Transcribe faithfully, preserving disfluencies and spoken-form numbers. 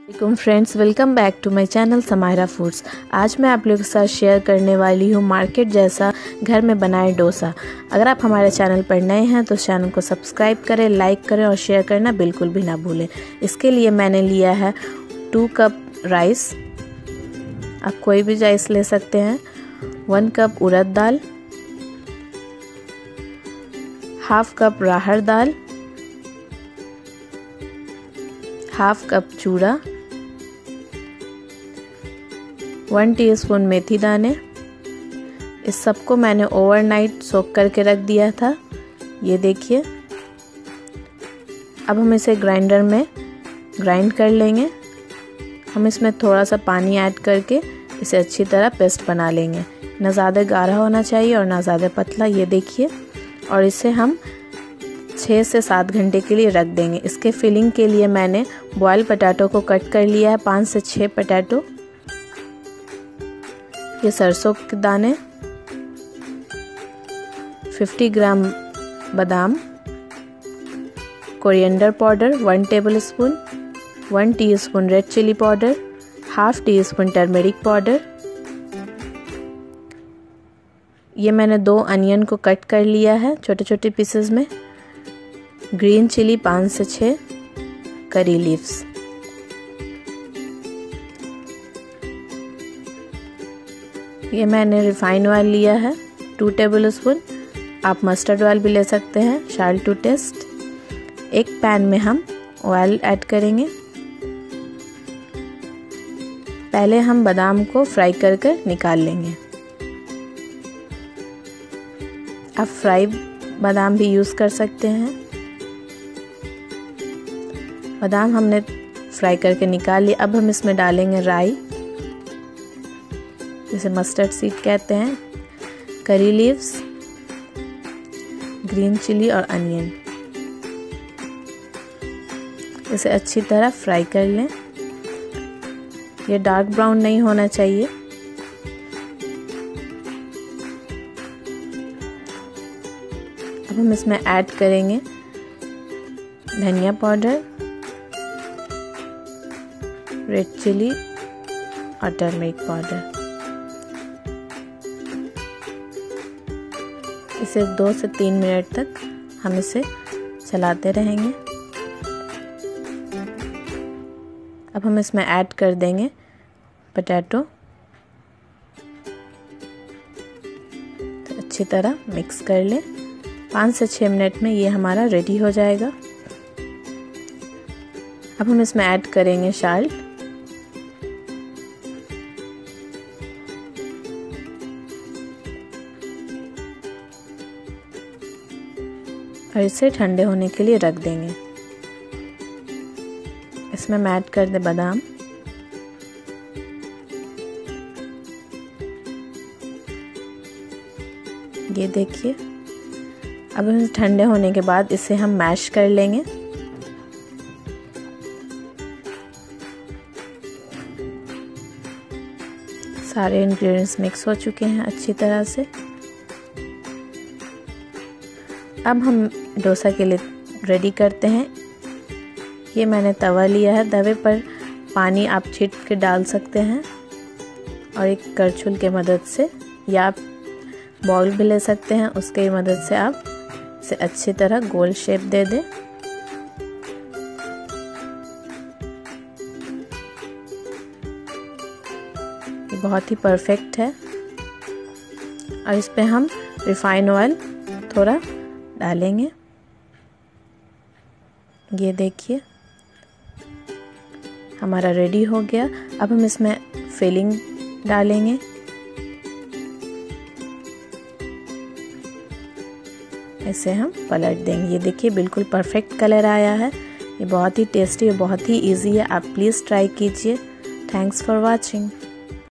वालेकुम friends, welcome back to my channel Samayra foods. आज मैं आप लोगों के साथ शेयर करने वाली हूँ मार्केट जैसा घर में बनाए डोसा। अगर आप हमारे चैनल पर नए हैं तो चैनल को सब्सक्राइब करें, लाइक करें और शेयर करना बिल्कुल भी ना भूलें। इसके लिए मैंने लिया है टू कप राइस, आप कोई भी राइस ले सकते हैं। वन कप उड़द दाल, हाफ कप राहर दाल, हाफ कप चूड़ा, वन टीस्पून मेथी दाने। इस सबको मैंने ओवरनाइट सोक करके रख दिया था, ये देखिए। अब हम इसे ग्राइंडर में ग्राइंड कर लेंगे। हम इसमें थोड़ा सा पानी ऐड करके इसे अच्छी तरह पेस्ट बना लेंगे। ना ज़्यादा गाढ़ा होना चाहिए और ना ज़्यादा पतला, ये देखिए। और इसे हम छः से सात घंटे के लिए रख देंगे। इसके फिलिंग के लिए मैंने बॉयल पोटैटो को कट कर लिया है, पाँच से छः पोटैटो। ये सरसों के दाने, पचास ग्राम बादाम, coriander powder one tablespoon, one teaspoon red chilli powder, half teaspoon turmeric powder. ये मैंने दो अनियन को कट कर लिया है छोटे छोटे पीसेस में। ग्रीन चिली पाँच से छः, करी लीव्स। ये मैंने रिफाइंड ऑयल लिया है टू टेबलस्पून, आप मस्टर्ड ऑयल भी ले सकते हैं, साल्ट टू टेस्ट। एक पैन में हम ऑयल ऐड करेंगे। पहले हम बादाम को फ्राई कर कर निकाल लेंगे। आप फ्राई बादाम भी यूज़ कर सकते हैं। बादाम हमने फ्राई करके निकाल लिया। अब हम इसमें डालेंगे राई, जिसे मस्टर्ड सीड कहते हैं, करी लीव्स, ग्रीन चिली और अनियन। इसे अच्छी तरह फ्राई कर लें। ये डार्क ब्राउन नहीं होना चाहिए। अब हम इसमें ऐड करेंगे धनिया पाउडर, रेड चिली और टर्मरिक पाउडर। इसे दो से तीन मिनट तक हम इसे चलाते रहेंगे। अब हम इसमें ऐड कर देंगे पोटैटो। तो अच्छी तरह मिक्स कर लें। पाँच से छः मिनट में ये हमारा रेडी हो जाएगा। अब हम इसमें ऐड करेंगे साल्ट, और इसे ठंडे होने के लिए रख देंगे। इसमें हम ऐड कर दें बादाम, ये देखिए। अब हम ठंडे होने के बाद इसे हम मैश कर लेंगे। सारे इंग्रेडिएंट्स मिक्स हो चुके हैं अच्छी तरह से। अब हम डोसा के लिए रेडी करते हैं। ये मैंने तवा लिया है, तवे पर पानी आप छीट के डाल सकते हैं और एक करछुल के मदद से, या आप बॉल भी ले सकते हैं, उसके मदद से आप इसे अच्छी तरह गोल शेप दे दें। ये बहुत ही परफेक्ट है। और इस पे हम रिफाइंड ऑयल थोड़ा डालेंगे, ये देखिए हमारा रेडी हो गया। अब हम इसमें फिलिंग डालेंगे। इसे हम पलट देंगे। ये देखिए बिल्कुल परफेक्ट कलर आया है। ये बहुत ही टेस्टी और बहुत ही इजी है, आप प्लीज़ ट्राई कीजिए। Thanks for watching.